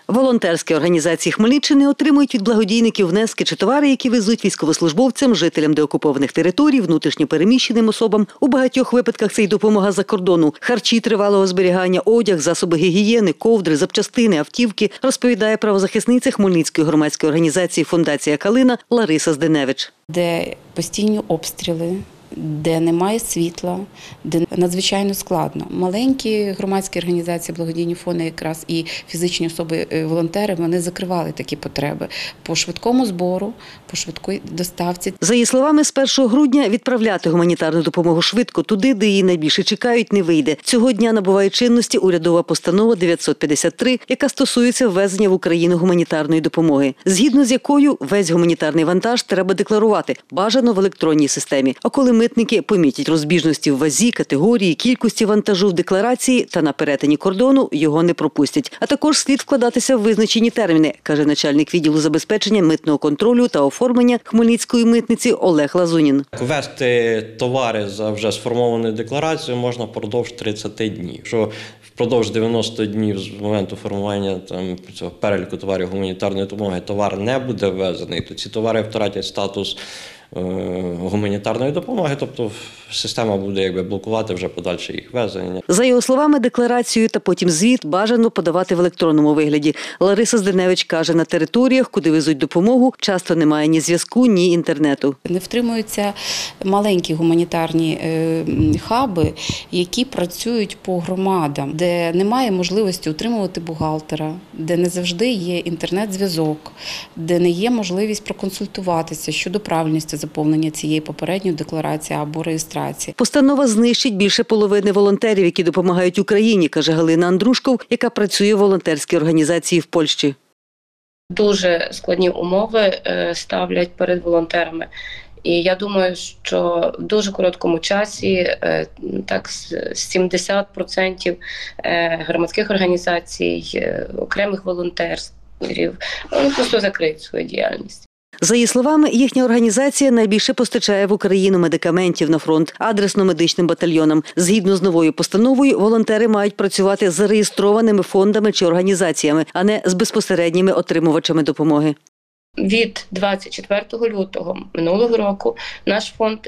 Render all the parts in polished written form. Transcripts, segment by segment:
Волонтерські організації Хмельниччини отримують від благодійників внески чи товари, які везуть військовослужбовцям, жителям деокупованих територій, внутрішньо переміщеним особам. У багатьох випадках це й допомога за кордону. Харчі тривалого зберігання, одяг, засоби гігієни, ковдри, запчастини, автівки, розповідає правозахисниця Хмельницької громадської організації «Фундація Калина» Лариса Зденевич. Де постійні обстріли, де немає світла, де надзвичайно складно. Маленькі громадські організації, благодійні фонди якраз і фізичні особи-волонтери, вони закривали такі потреби по швидкому збору, по швидкій доставці. За її словами, з 1 грудня відправляти гуманітарну допомогу швидко туди, де її найбільше чекають, не вийде. Цього дня набуває чинності урядова постанова 953, яка стосується ввезення в Україну гуманітарної допомоги, згідно з якою весь гуманітарний вантаж треба декларувати, бажано в електронній системі. А коли митники помітять розбіжності в вазі, категорії, кількості вантажу в декларації та на перетині кордону, його не пропустять. А також слід вкладатися в визначені терміни, каже начальник відділу забезпечення митного контролю та оформлення Хмельницької митниці Олег Лазунін. Ввести товари за вже сформованою декларацією можна впродовж 30 днів. Якщо впродовж 90 днів з моменту формування цього переліку товарів гуманітарної допомоги товар не буде ввезений, то ці товари втратять статус гуманітарної допомоги, тобто система буде блокувати вже подальше їх везення. За його словами, декларацію та потім звіт бажано подавати в електронному вигляді. Лариса Зденевич каже, на територіях, куди везуть допомогу, часто немає ні зв'язку, ні інтернету. Не втримуються маленькі гуманітарні хаби, які працюють по громадам, де немає можливості утримувати бухгалтера, де не завжди є інтернет-зв'язок, де не є можливість проконсультуватися щодо правильності заповнення цієї попередньої декларації або реєстрації. Постанова знищить більше половини волонтерів, які допомагають Україні, каже Галина Андрушков, яка працює в волонтерській організації в Польщі. Дуже складні умови ставлять перед волонтерами. І я думаю, що в дуже короткому часі так 70% громадських організацій, окремих волонтерів, вони просто закриють свою діяльність. За її словами, їхня організація найбільше постачає в Україну медикаментів на фронт адресно-медичним батальйонам. Згідно з новою постановою, волонтери мають працювати з зареєстрованими фондами чи організаціями, а не з безпосередніми отримувачами допомоги. Від 24 лютого минулого року наш фонд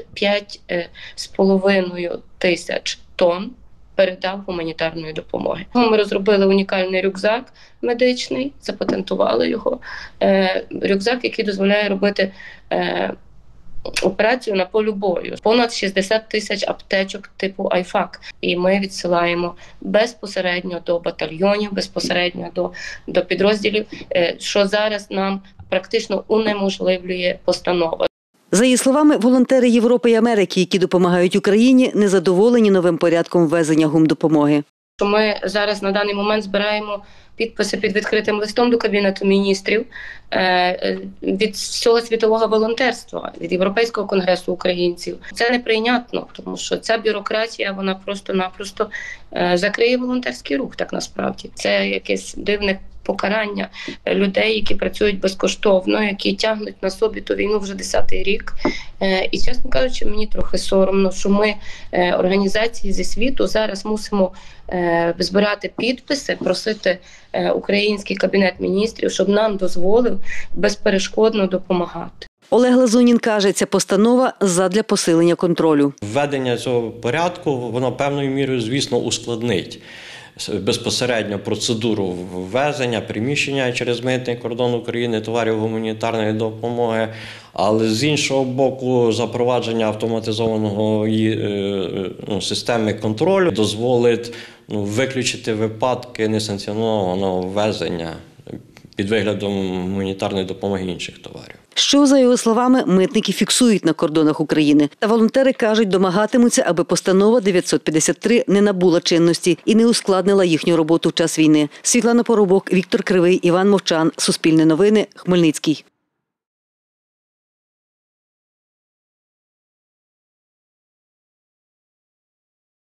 5,5 тисяч тонн передав гуманітарної допомоги. Ми розробили унікальний рюкзак медичний, запатентували його. Рюкзак, який дозволяє робити операцію на полі бою. Понад 60 тисяч аптечок типу IFAC. І ми відсилаємо безпосередньо до батальйонів, безпосередньо до підрозділів, що зараз нам практично унеможливлює постанова. За її словами, волонтери Європи і Америки, які допомагають Україні, незадоволені новим порядком ввезення гумдопомоги. Ми зараз на даний момент збираємо підписи під відкритим листом до Кабінету міністрів від всього світового волонтерства, від Європейського конгресу українців. Це неприйнятно, тому що ця бюрократія, вона просто-напросто закриє волонтерський рух, так насправді. Це якесь дивне покарання людей, які працюють безкоштовно, які тягнуть на собі ту війну вже 10-й рік. І, чесно кажучи, мені трохи соромно, що ми, організації зі світу, зараз мусимо збирати підписи, просити український Кабінет міністрів, щоб нам дозволив безперешкодно допомагати. Олег Лазунін каже, ця постанова задля посилення контролю. Введення цього порядку, воно певною мірою, звісно, ускладнить безпосередньо процедуру ввезення, приміщення через митний кордон України товарів гуманітарної допомоги, але з іншого боку запровадження автоматизованої системи контролю дозволить виключити випадки несанкціонованого ввезення під виглядом гуманітарної допомоги інших товарів. Що, за його словами, митники фіксують на кордонах України. Та волонтери кажуть, домагатимуться, аби постанова 953 не набула чинності і не ускладнила їхню роботу в час війни. Світлана Поробок, Віктор Кривий, Іван Мовчан. Суспільне новини. Хмельницький.